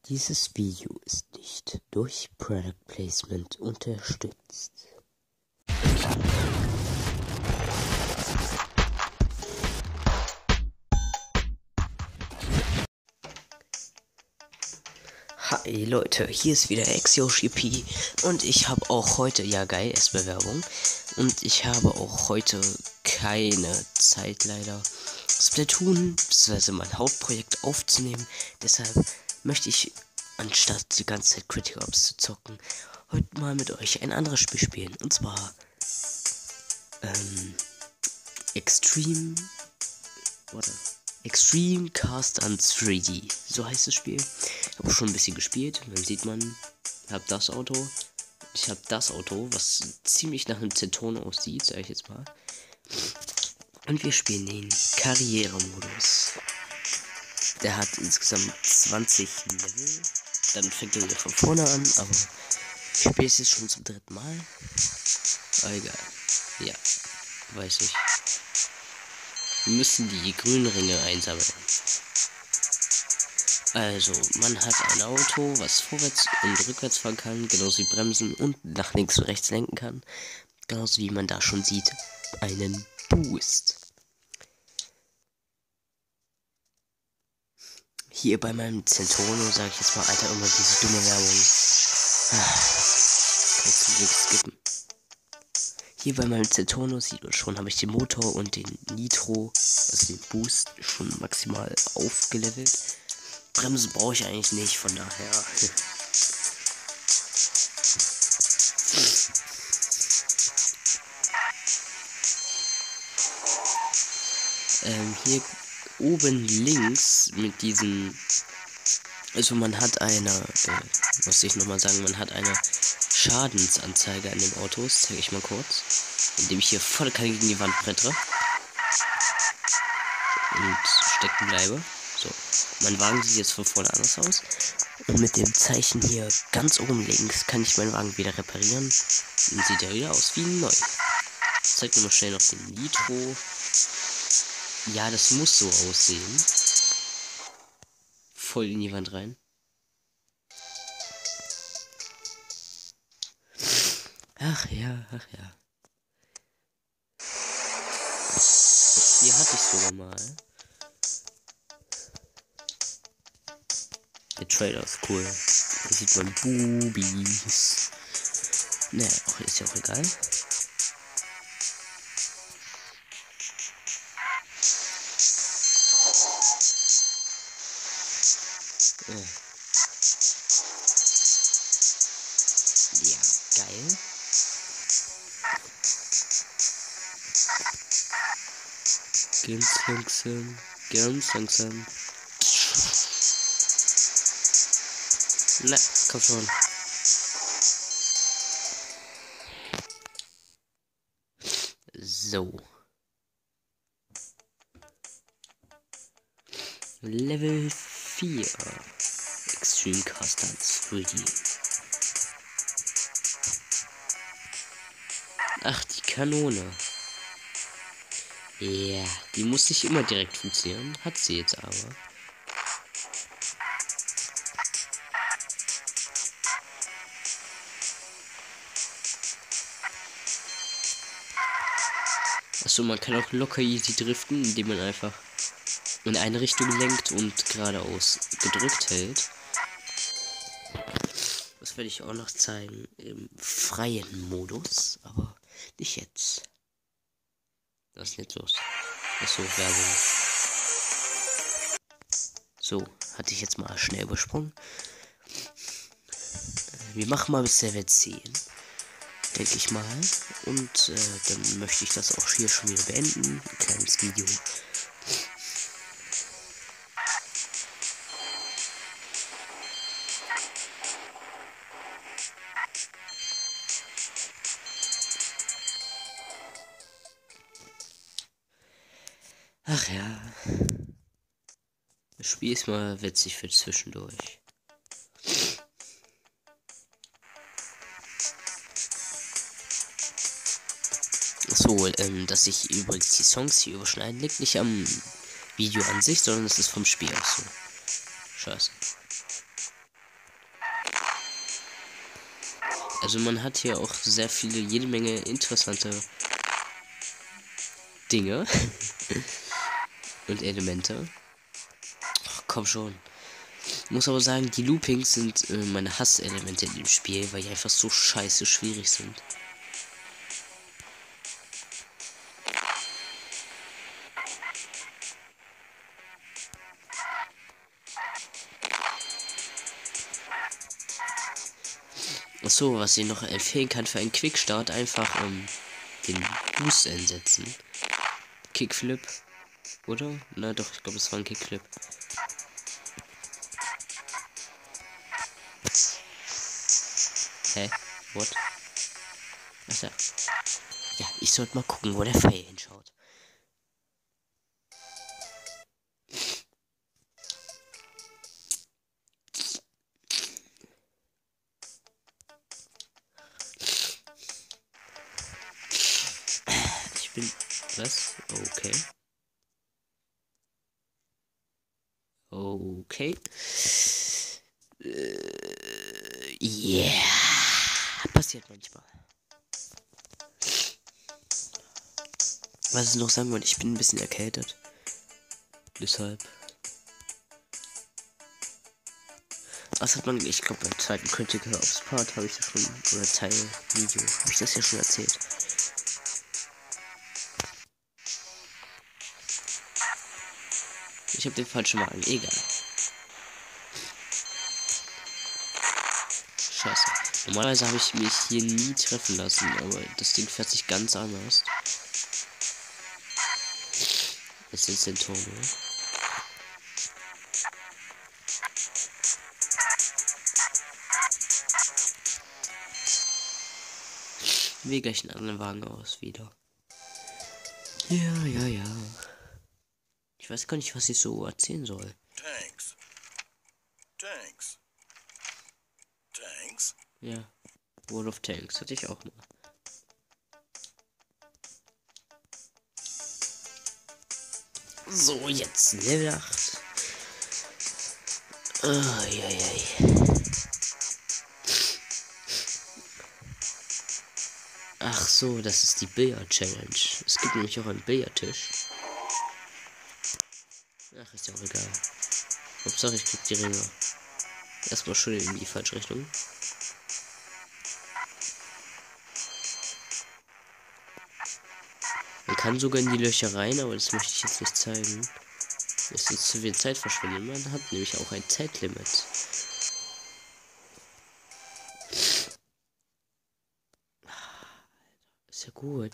Dieses Video ist nicht durch Product Placement unterstützt. Hi Leute, hier ist wieder XYoshiP und ich habe auch heute, ja geil, erstmal Werbung, und ich habe auch heute keine Zeit leider, Splatoon, bzw. mein Hauptprojekt aufzunehmen. Deshalb möchte ich, anstatt die ganze Zeit Critical Ops zu zocken, heute mal mit euch ein anderes Spiel spielen. Und zwar Extreme Cast an 3D. So heißt das Spiel. Ich habe schon ein bisschen gespielt. Dann sieht man, ich habe das Auto, was ziemlich nach einem Zentorno aussieht, sage ich jetzt mal. Und wir spielen den Karrieremodus. Der hat insgesamt 20 Level. Dann fängt er wieder von vorne an, aber ich spiele es jetzt schon zum 3. Mal. Aber egal. Ja, weiß ich. Wir müssen die grünen Ringe einsammeln. Also, man hat ein Auto, was vorwärts und rückwärts fahren kann, genauso wie bremsen und nach links und rechts lenken kann. Genauso wie man da schon sieht, einen Boost. Hier bei meinem Zentorno sage ich jetzt mal, Alter, immer diese dumme Werbung. Kannst du nichts skippen. Hier bei meinem Zentorno sieht man schon, habe ich den Motor und den Nitro, also den Boost, schon maximal aufgelevelt. Bremse brauche ich eigentlich nicht, von daher. Hier oben links mit diesen, also man hat eine, muss ich nochmal sagen, man hat eine Schadensanzeige an den Autos, zeige ich mal kurz, indem ich hier voll gegen die Wand brettere und stecken bleibe. So, mein Wagen sieht jetzt von vorne anders aus. Und mit dem Zeichen hier ganz oben links kann ich meinen Wagen wieder reparieren. Und sieht ja wieder aus wie neu. Ich zeig nochmal schnell noch den Nitro. Ja, das muss so aussehen. Voll in die Wand rein. Ach ja, ach ja. Das hier hatte ich sogar mal. Der Trailer ist cool. Da sieht man Boobies. Naja, ist ja auch egal. Ja, geil. Ganz langsam. Na, komm schon. So. Level 4. Extreme Cast an 3D. Ach, die Kanone. Ja, yeah, die muss nicht immer direkt funktionieren. Hat sie jetzt aber. Achso, man kann auch locker easy driften, indem man einfach in eine Richtung lenkt und geradeaus gedrückt hält. Das werde ich auch noch zeigen im freien Modus, aber nicht jetzt. Was ist jetzt los? Achso, Werbung. So, hatte ich jetzt mal schnell übersprungen. Wir machen mal bis Level 10. Denke ich mal. Und dann möchte ich das auch hier schon wieder beenden. Ein kleines Video. Ach ja. Das Spiel ist mal witzig für zwischendurch. So, dass ich übrigens die Songs hier überschneiden, liegt nicht am Video an sich, sondern es ist vom Spiel aus so. Scheiße. Also man hat hier auch sehr viele, jede Menge interessante Dinge und Elemente. Ach, komm schon. Muss aber sagen, die Loopings sind meine Hasselemente in dem Spiel, weil die einfach so scheiße schwierig sind. Achso, was ich noch empfehlen kann für einen Quickstart, einfach den Boost einsetzen. Kickflip, oder? Na doch, ich glaube, es war ein Kickflip. Hä? What? Ach ja. Ja, ich sollte mal gucken, wo der Pfeil hinschaut. Ich bin... Was? Okay. Okay. Yeah. Passiert manchmal. Was ich noch sagen wollte, ich bin ein bisschen erkältet. Deshalb. Was hat man, ich glaube, beim zweiten Critical Ops Part habe ich das schon, oder Teil-Video, habe ich das ja schon erzählt. Ich habe den falschen Wagen, egal. Scheiße. Normalerweise habe ich mich hier nie treffen lassen, aber das Ding fährt sich ganz anders. Was ist denn Turbo? Wir gleich einen anderen Wagen aus wieder. Ja. Ich weiß gar nicht, was ich so erzählen soll. Tanks. Ja. World of Tanks hatte ich auch mal. So, jetzt Level 8. Ach so, das ist die Billard-Challenge. Es gibt nämlich auch einen Billardtisch. Ach, ist ja auch egal. Hauptsache, ich krieg die Ringe. Erstmal schön in die falsche Richtung. Man kann sogar in die Löcher rein, aber das möchte ich jetzt nicht zeigen. Das ist zu viel Zeit verschwenden. Man hat nämlich auch ein Zeitlimit. Ist ja gut.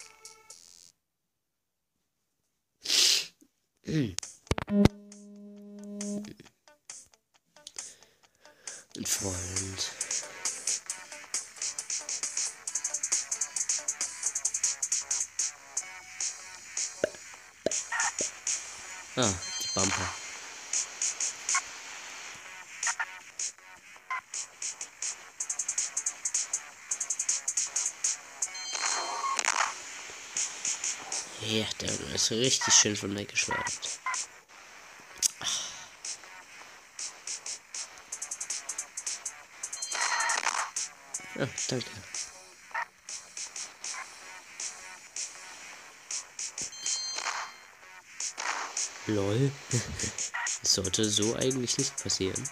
Ein Freund. Ah, die Bumper. Ja, der ist richtig schön von weggeschleudert. Ah, danke. Lol. Das sollte so eigentlich nicht passieren.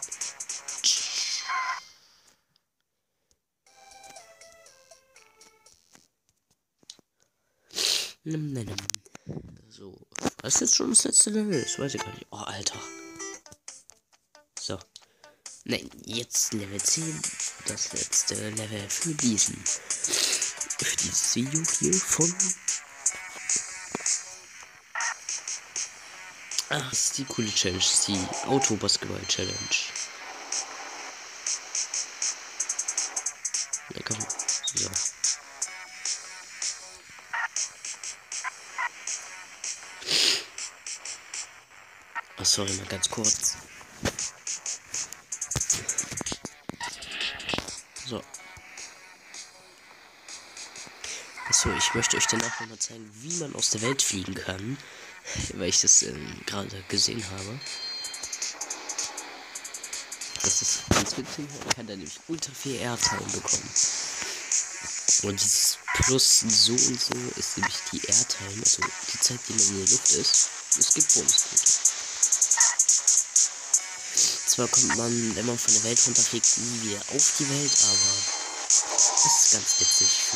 So. Was ist jetzt schon das letzte Level? Das weiß ich gar nicht. Oh, Alter. So. Nein, jetzt Level 10. Das letzte Level für diesen. Für dieses Video hier von. Ach, das ist die coole Challenge. Das ist die Auto-Basketball-Challenge. Na komm. So. Oh, sorry, mal ganz kurz. So. Achso, ich möchte euch danach nochmal zeigen, wie man aus der Welt fliegen kann. Weil ich das gerade gesehen habe. Das ist ganz witzig. Man kann da nämlich ultra viel Airtime bekommen. Und dieses Plus so und so ist nämlich die Airtime, also die Zeit, die man in der Luft ist. Es gibt Bonuspunkte. Zwar kommt man, wenn man von der Welt runterfliegt, nie wieder auf die Welt, aber es ist ganz witzig für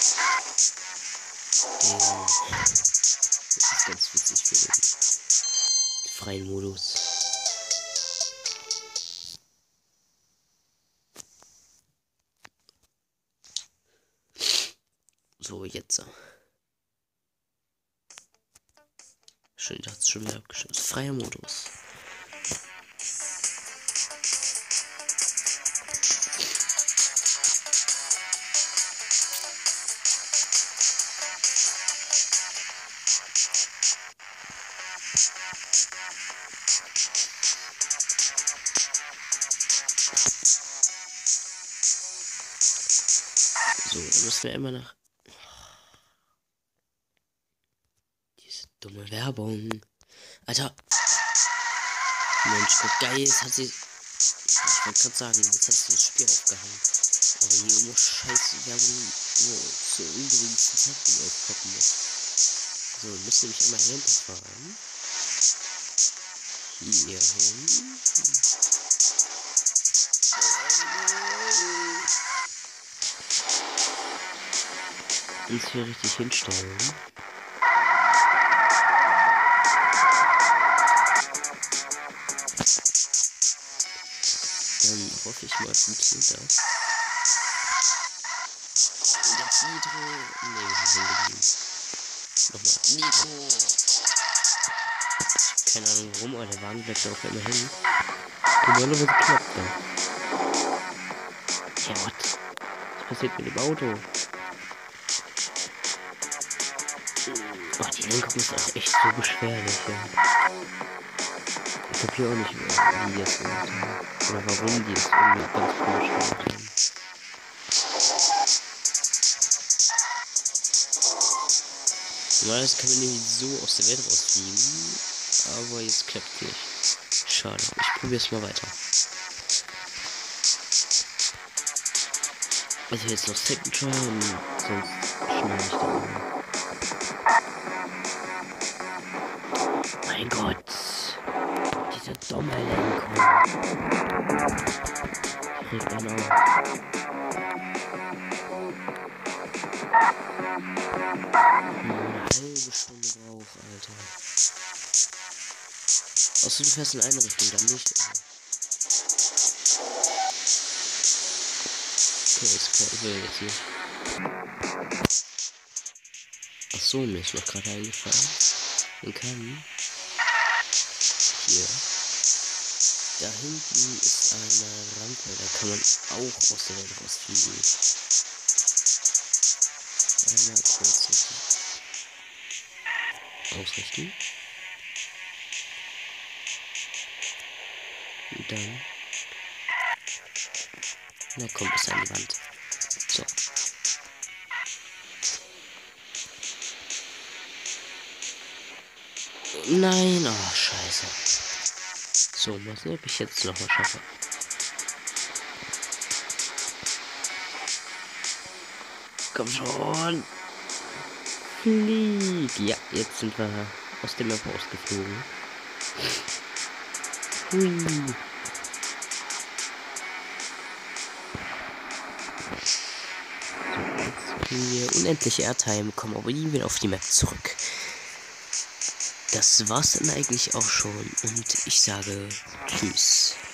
den freien Modus. So, jetzt. Schön, ich hab's schon wieder abgeschlossen. Freier Modus. So, dann müssen wir immer nach. Diese dumme Werbung. Alter. Mensch, guck, geil, jetzt hat sie. Ich wollte gerade sagen, jetzt hat sie das Spiel aufgehangen. Aber hier immer scheiße Werbung zu ungeregelten Zeiten aufpoppen muss. So, müsste mich einmal hier hinterfahren. Hier hin. Uns hier richtig hinstellen. Dann hoffe ich mal, funktioniert das. Und jetzt Nitro. Ne, wir sind geblieben. Nochmal. Nitro. Keine Ahnung warum, aber der Wagen bleibt da auch immer hin. Normalerweise klappt das. Ja, was passiert mit dem Auto? Oh, die Lenkung ist auch echt so beschwerlich, ja. Ich hab hier auch nicht, wie die das gemacht haben. Oder warum die das irgendwie ganz komisch gemacht haben. Normalerweise kann man nämlich so aus der Welt rausfliegen. Aber jetzt klappt es nicht. Schade. Ich probiere es mal weiter. Also jetzt noch Second Try und sonst schneide ich dann. Mein Gott. Diese dumme Lenkung. Ich reg einen auf. Eine halbe Stunde braucht, Alter. Außer du fährst in eine Richtung, dann nicht. Okay, ist klar, ich will jetzt nicht. Ach so, mir ist noch gerade eingefallen. Man kann hier. Da hinten ist eine Rampe, da kann man auch aus der Welt rausfliegen. Einmal kurz ausrichten. Und dann. Na komm, bis an die Wand. So. Nein, oh scheiße. So, mal sehen, ob ich jetzt noch mal schaffe. Komm schon. Flieg. Ja, jetzt sind wir aus dem Map rausgeflogen. Hui. So, jetzt können wir unendliche Airtime bekommen, aber nie wieder auf die Map zurück. Das war's dann eigentlich auch schon und ich sage tschüss.